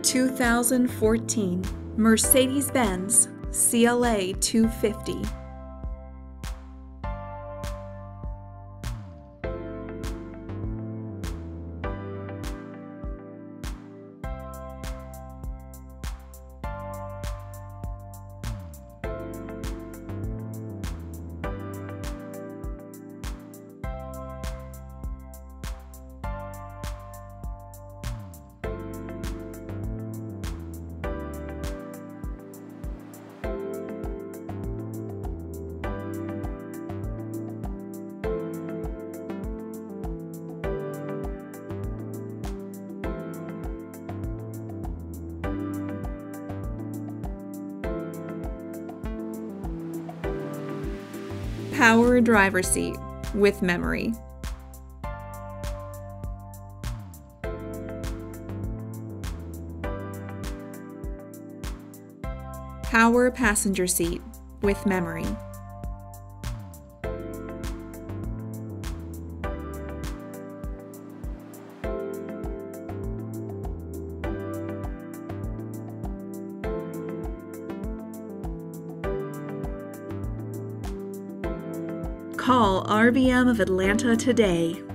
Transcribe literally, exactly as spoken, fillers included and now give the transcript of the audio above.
two thousand fourteen Mercedes-Benz C L A two fifty. Power driver seat with memory. Power passenger seat with memory. Call R V M of Atlanta today.